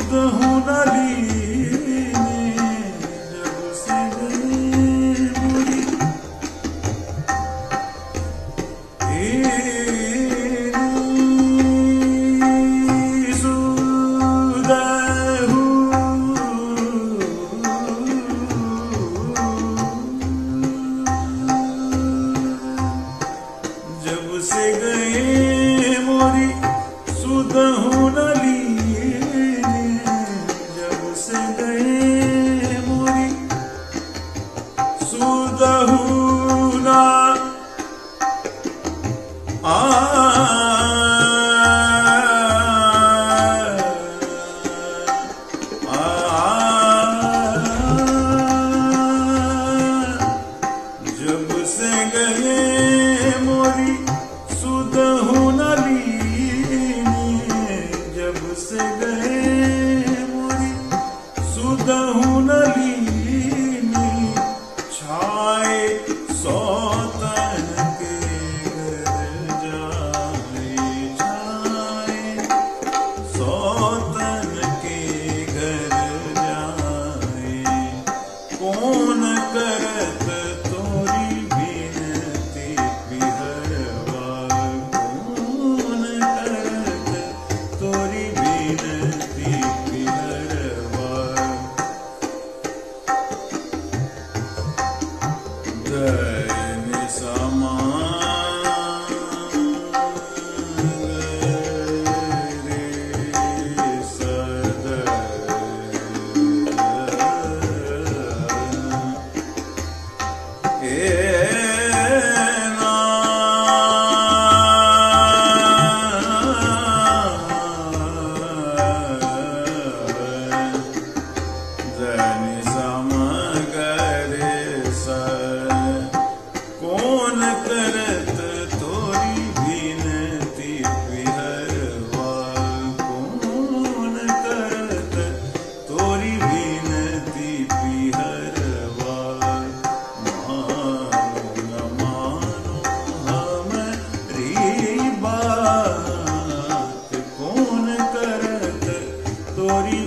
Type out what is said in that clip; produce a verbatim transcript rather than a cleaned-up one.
सुधहु न लीने जब से गए मोरी जब से गए मोरी सुधहु न लीने जब से गए मोरी सुधहु न आ जब से गए मोरी सुधहु न लीने जब से गए मोरी सुधहु न लीने छाए सौतन के घर जाए छाए सौतन के घर जाए कौन करत तोरी बिनती बिहरवा कौन करत तोरी बिनती बिहरवा दैन समा कौन करत तोरी बिनती बिहरवा कौन करत तोरी बिनती बिहरवा मानो न मानो हमरी बात कौन करत तोरी